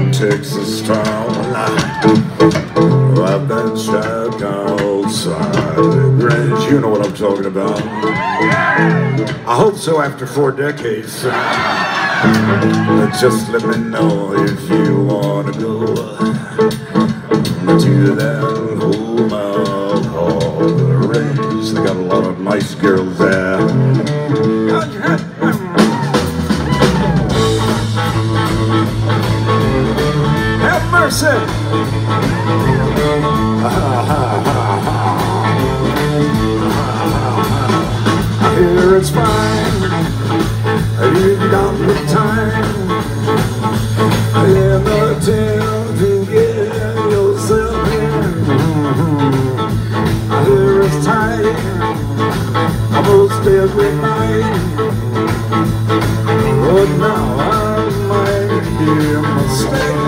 Texas town. I've been shack outside the Grange. You know what I'm talking about. I hope so after 4 decades. Just let me know if you want to go to that home out called the Range. They got a lot of nice girls there. Have mercy! I hear it's fine. You've got the time in the town to get yourself in. I hear it's tight almost every night, but now I might be a mistake.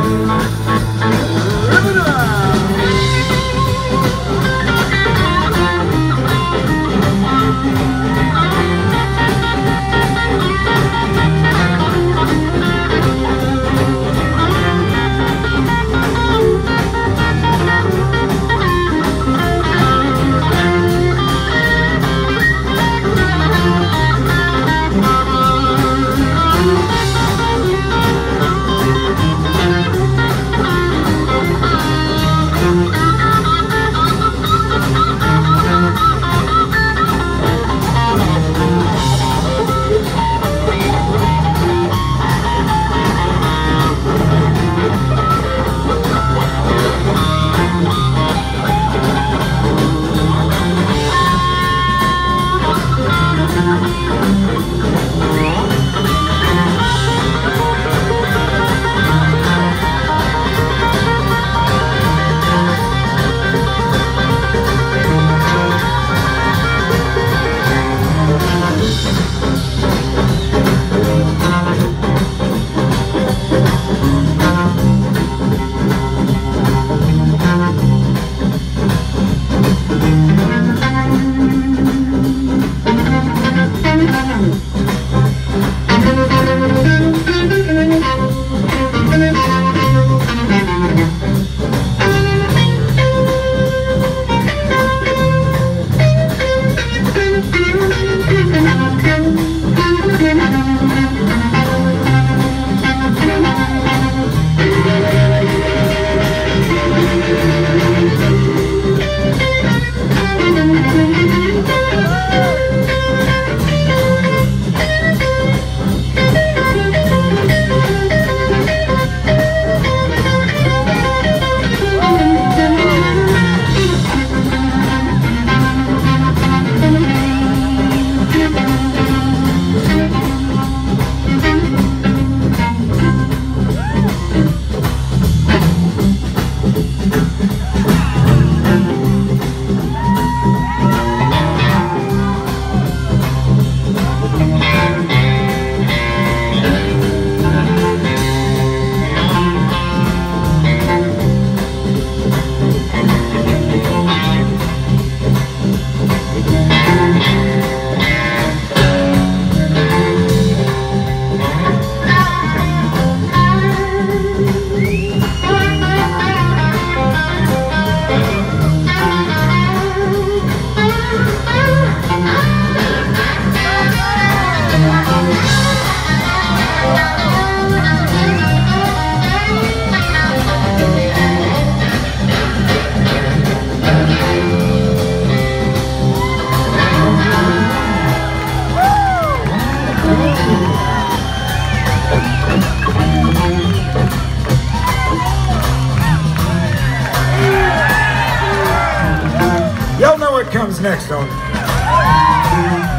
Y'all know what comes next, don't you?